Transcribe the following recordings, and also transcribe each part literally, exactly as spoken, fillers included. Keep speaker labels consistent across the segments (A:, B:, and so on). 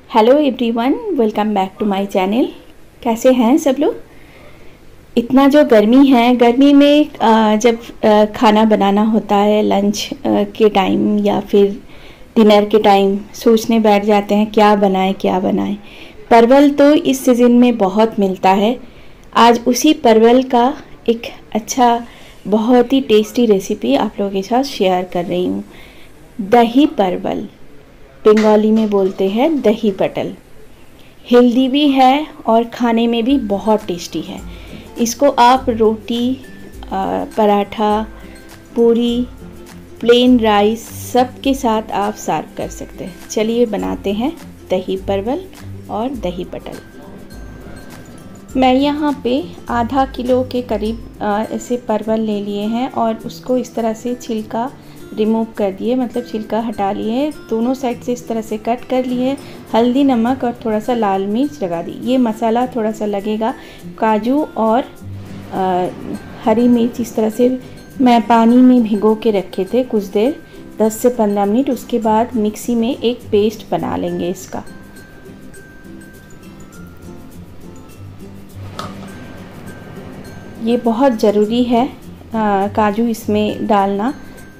A: Hello everyone, welcome back to my channel. कैसे हैं सब लोग। इतना जो गर्मी है, गर्मी में जब खाना बनाना होता है लंच के टाइम या फिर डिनर के टाइम, सोचने बैठ जाते हैं क्या बनाएं क्या बनाएं। परवल तो इस सीज़न में बहुत मिलता है। आज उसी परवल का एक अच्छा बहुत ही टेस्टी रेसिपी आप लोगों के साथ शेयर कर रही हूँ। दही परवल, बंगाली में बोलते हैं दही पटल। हेल्दी भी है और खाने में भी बहुत टेस्टी है। इसको आप रोटी, पराठा, पूरी, प्लेन राइस सब के साथ आप सर्व कर सकते हैं। चलिए बनाते हैं दही परवल और दही पटल। मैं यहाँ पे आधा किलो के करीब ऐसे परवल ले लिए हैं और उसको इस तरह से छिलका रिमूव कर दिए, मतलब छिलका हटा लिए। दोनों साइड से इस तरह से कट कर लिए। हल्दी, नमक और थोड़ा सा लाल मिर्च लगा दी। ये मसाला थोड़ा सा लगेगा। काजू और आ, हरी मिर्च इस तरह से मैं पानी में भिगो के रखे थे कुछ देर, दस से पंद्रह मिनट। उसके बाद मिक्सी में एक पेस्ट बना लेंगे इसका। ये बहुत ज़रूरी है आ, काजू इसमें डालना।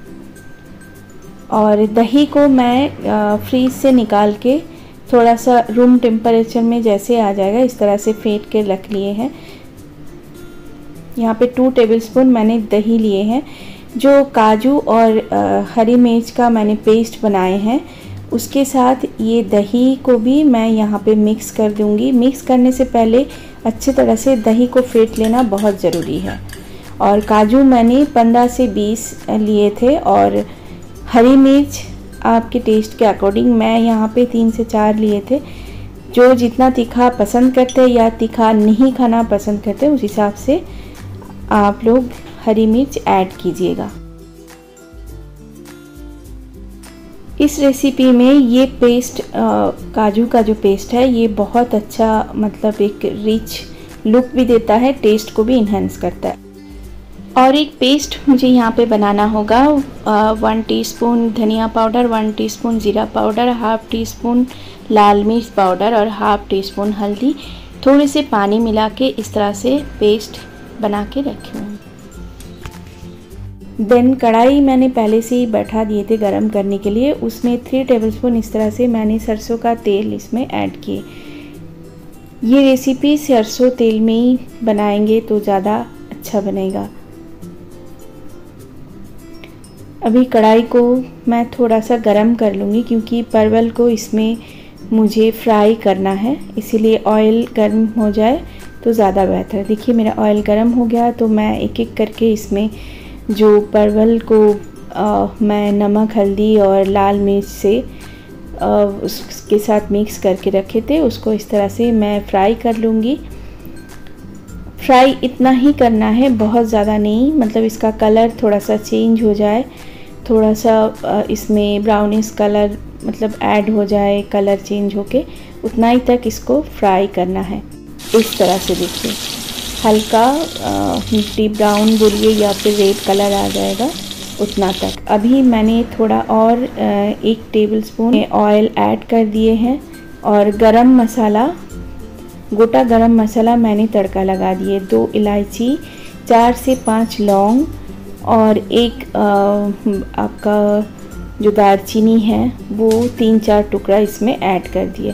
A: और दही को मैं फ्रीज से निकाल के थोड़ा सा रूम टेम्परेचर में जैसे आ जाएगा इस तरह से फेंट के रख लिए हैं। यहाँ पे टू टेबलस्पून मैंने दही लिए हैं। जो काजू और आ, हरी मिर्च का मैंने पेस्ट बनाए हैं उसके साथ ये दही को भी मैं यहाँ पे मिक्स कर दूँगी। मिक्स करने से पहले अच्छी तरह से दही को फेंट लेना बहुत ज़रूरी है। और काजू मैंने पंद्रह से बीस लिए थे और हरी मिर्च आपके टेस्ट के अकॉर्डिंग मैं यहाँ पे तीन से चार लिए थे। जो जितना तीखा पसंद करते हैं या तीखा नहीं खाना पसंद करते हैं उस हिसाब से आप लोग हरी मिर्च ऐड कीजिएगा। इस रेसिपी में ये पेस्ट आ, काजू का जो पेस्ट है ये बहुत अच्छा, मतलब एक रिच लुक भी देता है, टेस्ट को भी इन्हेंस करता है। और एक पेस्ट मुझे यहाँ पे बनाना होगा। वन टीस्पून धनिया पाउडर, वन टीस्पून जीरा पाउडर, हाफ टी स्पून लाल मिर्च पाउडर और हाफ टी स्पून हल्दी, थोड़े से पानी मिला के इस तरह से पेस्ट बना के रखी हूँ। देन कढ़ाई मैंने पहले से ही बैठा दिए थे गरम करने के लिए। उसमें थ्री टेबलस्पून इस तरह से मैंने सरसों का तेल इसमें ऐड किए। ये रेसिपी सरसों तेल में ही बनाएंगे तो ज़्यादा अच्छा बनेगा। अभी कढ़ाई को मैं थोड़ा सा गरम कर लूँगी क्योंकि परवल को इसमें मुझे फ्राई करना है, इसीलिए ऑयल गर्म हो जाए तो ज़्यादा बेहतर है। देखिए मेरा ऑयल गर्म हो गया तो मैं एक एक करके इसमें जो परवल को आ, मैं नमक, हल्दी और लाल मिर्च से आ, उसके साथ मिक्स करके रखे थे उसको इस तरह से मैं फ्राई कर लूँगी। फ्राई इतना ही करना है, बहुत ज़्यादा नहीं, मतलब इसका कलर थोड़ा सा चेंज हो जाए, थोड़ा सा इसमें ब्राउनिश कलर मतलब ऐड हो जाए, कलर चेंज होके उतना ही तक इसको फ्राई करना है। इस तरह से देखिए हल्का मिट्टी ब्राउन बोलिए या फिर रेड कलर आ जाएगा उतना तक। अभी मैंने थोड़ा और एक टेबलस्पून ऑयल ऐड कर दिए हैं और गरम मसाला, गोटा गरम मसाला मैंने तड़का लगा दिए। दो इलायची, चार से पाँच लौंग और एक आ, आपका जो दालचीनी है वो तीन चार टुकड़ा इसमें ऐड कर दिए।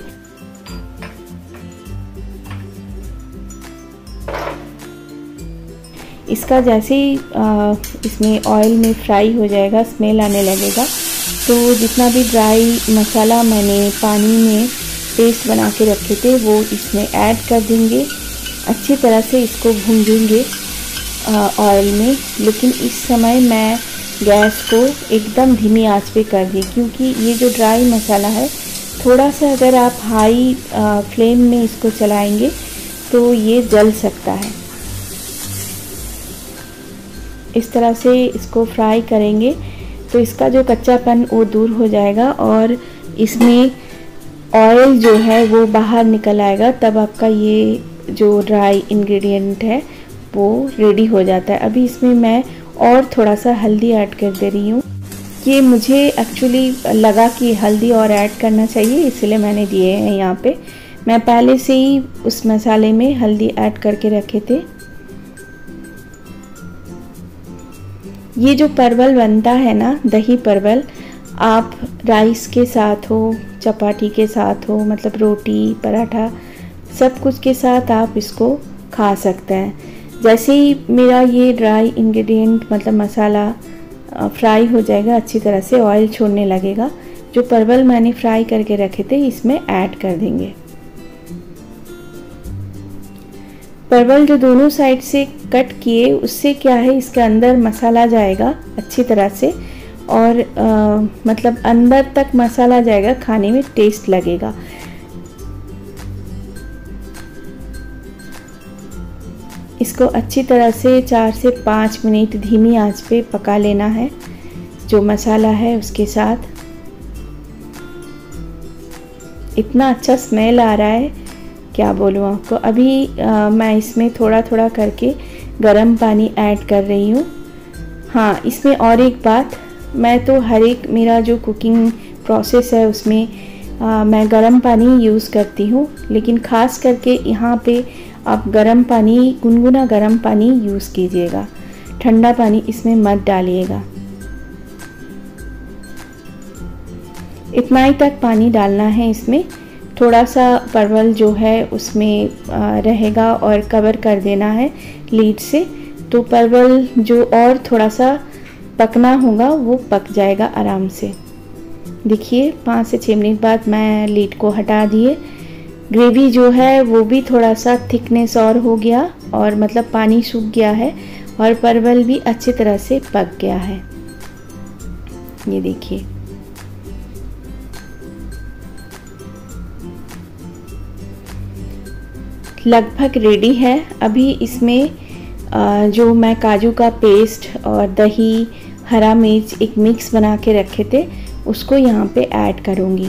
A: इसका जैसे ही आ, इसमें ऑयल में फ्राई हो जाएगा, स्मेल आने लगेगा, तो जितना भी ड्राई मसाला मैंने पानी में पेस्ट बना के रखे थे वो इसमें ऐड कर देंगे। अच्छी तरह से इसको भूंजेंगे ऑयल में। लेकिन इस समय मैं गैस को एकदम धीमी आंच पे कर दी क्योंकि ये जो ड्राई मसाला है थोड़ा सा अगर आप हाई फ्लेम में इसको चलाएंगे तो ये जल सकता है। इस तरह से इसको फ्राई करेंगे तो इसका जो कच्चापन वो दूर हो जाएगा और इसमें ऑयल जो है वो बाहर निकल आएगा। तब आपका ये जो ड्राई इंग्रेडिएंट है वो रेडी हो जाता है। अभी इसमें मैं और थोड़ा सा हल्दी ऐड कर दे रही हूँ। ये मुझे एक्चुअली लगा कि हल्दी और ऐड करना चाहिए, इसलिए मैंने दिए हैं यहाँ पे। मैं पहले से ही उस मसाले में हल्दी ऐड करके रखे थे। ये जो परवल बनता है ना, दही परवल, आप राइस के साथ हो, चपाती के साथ हो, मतलब रोटी, पराठा, सब कुछ के साथ आप इसको खा सकते हैं। जैसे ही मेरा ये ड्राई इंग्रेडिएंट मतलब मसाला फ्राई हो जाएगा, अच्छी तरह से ऑयल छोड़ने लगेगा, जो परवल मैंने फ्राई करके रखे थे इसमें ऐड कर देंगे। परवल जो दोनों साइड से कट किए, उससे क्या है, इसके अंदर मसाला जाएगा अच्छी तरह से, और आ, मतलब अंदर तक मसाला जाएगा, खाने में टेस्ट लगेगा। इसको अच्छी तरह से चार से पाँच मिनट धीमी आंच पे पका लेना है, जो मसाला है उसके साथ। इतना अच्छा स्मेल आ रहा है, क्या बोलूँ आपको। अभी आ, मैं इसमें थोड़ा थोड़ा करके गरम पानी ऐड कर रही हूँ। हाँ, इसमें और एक बात, मैं तो हर एक मेरा जो कुकिंग प्रोसेस है उसमें आ, मैं गरम पानी यूज़ करती हूँ, लेकिन ख़ास करके यहाँ पे आप गरम पानी, गुनगुना गरम पानी यूज़ कीजिएगा, ठंडा पानी इसमें मत डालिएगा। इतना ही तक पानी डालना है इसमें। थोड़ा सा परवल जो है उसमें रहेगा और कवर कर देना है लीड से, तो परवल जो और थोड़ा सा पकना होगा वो पक जाएगा आराम से। देखिए, पाँच से छः मिनट बाद मैं लीड को हटा दिए। ग्रेवी जो है वो भी थोड़ा सा थिकनेस और हो गया, और मतलब पानी सूख गया है, और परवल भी अच्छी तरह से पक गया है। ये देखिए, लगभग रेडी है। अभी इसमें जो मैं काजू का पेस्ट और दही, हरा मिर्च एक मिक्स बना के रखे थे, उसको यहाँ पे ऐड करूँगी।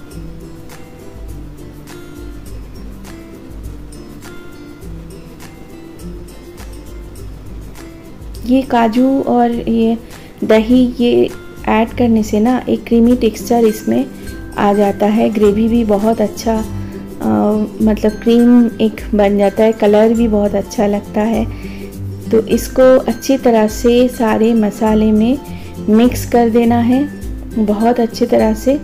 A: ये काजू और ये दही ये ऐड करने से ना एक क्रीमी टेक्सचर इसमें आ जाता है। ग्रेवी भी बहुत अच्छा आ, मतलब क्रीम एक बन जाता है, कलर भी बहुत अच्छा लगता है। तो इसको अच्छी तरह से सारे मसाले में मिक्स कर देना है, बहुत अच्छी तरह से।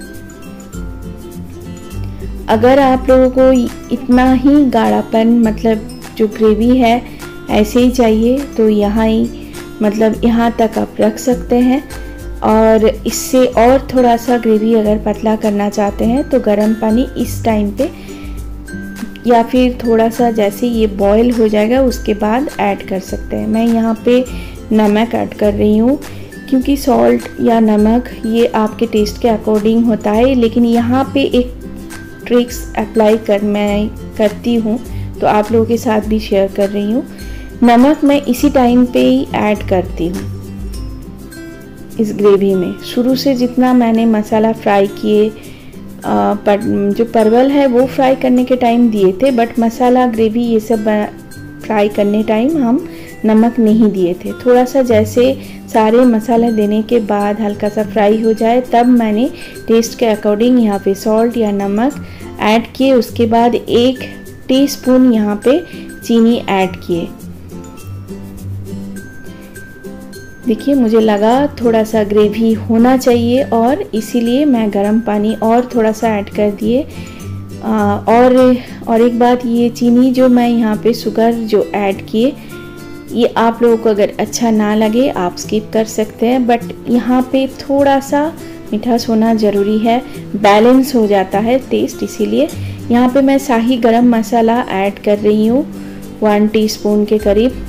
A: अगर आप लोगों को इतना ही गाढ़ापन, मतलब जो ग्रेवी है ऐसे ही चाहिए, तो यहाँ ही मतलब यहाँ तक आप रख सकते हैं। और इससे और थोड़ा सा ग्रेवी अगर पतला करना चाहते हैं तो गर्म पानी इस टाइम पे, या फिर थोड़ा सा जैसे ये बॉईल हो जाएगा उसके बाद ऐड कर सकते हैं। मैं यहाँ पे नमक ऐड कर रही हूँ, क्योंकि सॉल्ट या नमक ये आपके टेस्ट के अकॉर्डिंग होता है, लेकिन यहाँ पे एक ट्रिक्स अप्लाई कर मैं करती हूँ, तो आप लोगों के साथ भी शेयर कर रही हूँ। नमक मैं इसी टाइम पे ही ऐड करती हूँ इस ग्रेवी में। शुरू से जितना मैंने मसाला फ्राई किए, पर जो परवल है वो फ्राई करने के टाइम दिए थे, बट मसाला, ग्रेवी ये सब फ्राई करने टाइम हम नमक नहीं दिए थे। थोड़ा सा जैसे सारे मसाला देने के बाद हल्का सा फ्राई हो जाए, तब मैंने टेस्ट के अकॉर्डिंग यहाँ पे सॉल्ट या नमक ऐड किए। उसके बाद एक टीस्पून यहाँ पे चीनी ऐड किए। देखिए, मुझे लगा थोड़ा सा ग्रेवी होना चाहिए, और इसीलिए मैं गर्म पानी और थोड़ा सा ऐड कर दिए। और और एक बात, ये चीनी जो मैं यहाँ पे शुगर जो ऐड किए, ये आप लोगों को अगर अच्छा ना लगे आप स्किप कर सकते हैं, बट यहाँ पे थोड़ा सा मिठास होना ज़रूरी है, बैलेंस हो जाता है टेस्ट। इसीलिए यहाँ पे मैं शाही गरम मसाला ऐड कर रही हूँ, वन टीस्पून के करीब।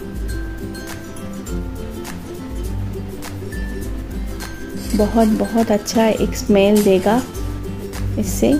A: बहुत बहुत अच्छा एक स्मेल देगा इससे।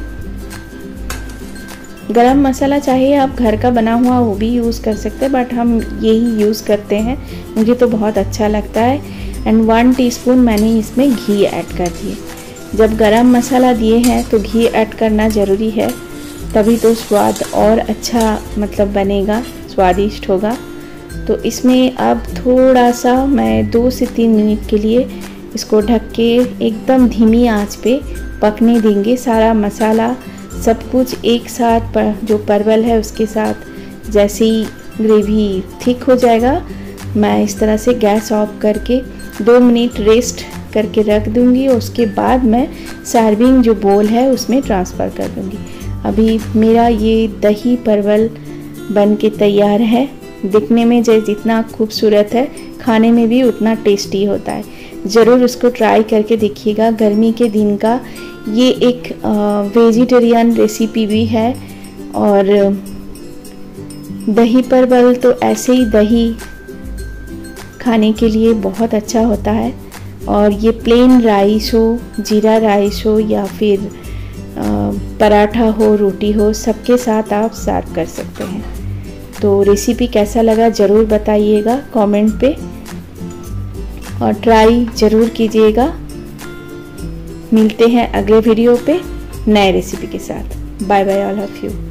A: गरम मसाला चाहे आप घर का बना हुआ वो भी यूज़ कर सकते हैं, बट हम यही यूज़ करते हैं, मुझे तो बहुत अच्छा लगता है। एंड वन टीस्पून मैंने इसमें घी ऐड कर दिए। जब गरम मसाला दिए हैं तो घी ऐड करना ज़रूरी है, तभी तो स्वाद और अच्छा मतलब बनेगा, स्वादिष्ट होगा। तो इसमें अब थोड़ा सा मैं दो से तीन मिनट के लिए इसको ढक के एकदम धीमी आंच पे पकने देंगे। सारा मसाला सब कुछ एक साथ पर, जो परवल है उसके साथ जैसे ही ग्रेवी थिक हो जाएगा, मैं इस तरह से गैस ऑफ करके दो मिनट रेस्ट करके रख दूंगी। और उसके बाद मैं सर्विंग जो बोल है उसमें ट्रांसफ़र कर दूंगी। अभी मेरा ये दही परवल बन के तैयार है। दिखने में जैसे जितना खूबसूरत है, खाने में भी उतना टेस्टी होता है। ज़रूर उसको ट्राई करके देखिएगा। गर्मी के दिन का ये एक वेजिटेरियन रेसिपी भी है। और दही परवल तो ऐसे ही दही खाने के लिए बहुत अच्छा होता है। और ये प्लेन राइस हो, जीरा राइस हो या फिर पराठा हो, रोटी हो, सबके साथ आप सर्व कर सकते हैं। तो रेसिपी कैसा लगा ज़रूर बताइएगा कमेंट पे, और ट्राई ज़रूर कीजिएगा। मिलते हैं अगले वीडियो पे नए रेसिपी के साथ। Bye bye all of you.